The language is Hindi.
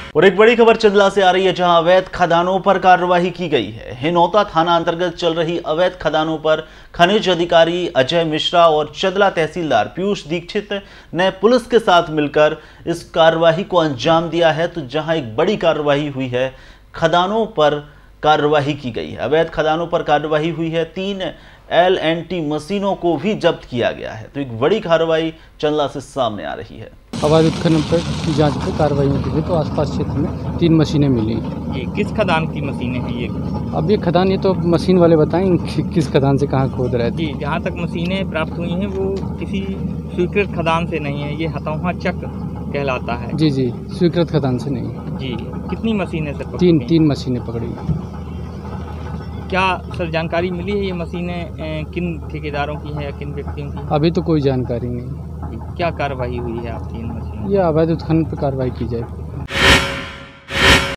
और एक बड़ी खबर चंदला से आ रही है, जहां अवैध खदानों पर कार्रवाई की गई है। हिनौता थाना अंतर्गत चल रही अवैध खदानों पर खनिज अधिकारी अजय मिश्रा और चंदला तहसीलदार पीयूष दीक्षित ने पुलिस के साथ मिलकर इस कार्रवाई को अंजाम दिया है। तो जहां एक बड़ी कार्रवाई हुई है, खदानों पर कार्रवाई की गई है, अवैध खदानों पर कार्रवाई हुई है। 3 LNT मशीनों को भी जब्त किया गया है। तो एक बड़ी कार्रवाई चंदला से सामने आ रही है। अवैध उत्खनन पर जांच पर कार्रवाई होती है, तो आसपास क्षेत्र में 3 मशीनें मिली। ये किस खदान की मशीनें हैं ये? अब ये खदान, ये तो मशीन वाले बताएं किस खदान से कहाँ खोद रहे थे। जी, जहाँ तक मशीनें प्राप्त हुई हैं वो किसी स्वीकृत खदान से नहीं है, ये हथौहा चक कहलाता है। जी, स्वीकृत खदान से नहीं। जी, कितनी मशीनें सर? 3 मशीनें पकड़ी। क्या सर जानकारी मिली है ये मशीनें किन ठेकेदारों की हैं या किन व्यक्तियों की? अभी तो कोई जानकारी नहीं। क्या कार्रवाई हुई है आपकी इन मशीनों? यह अवैध उत्खनन पर कार्रवाई की जाए।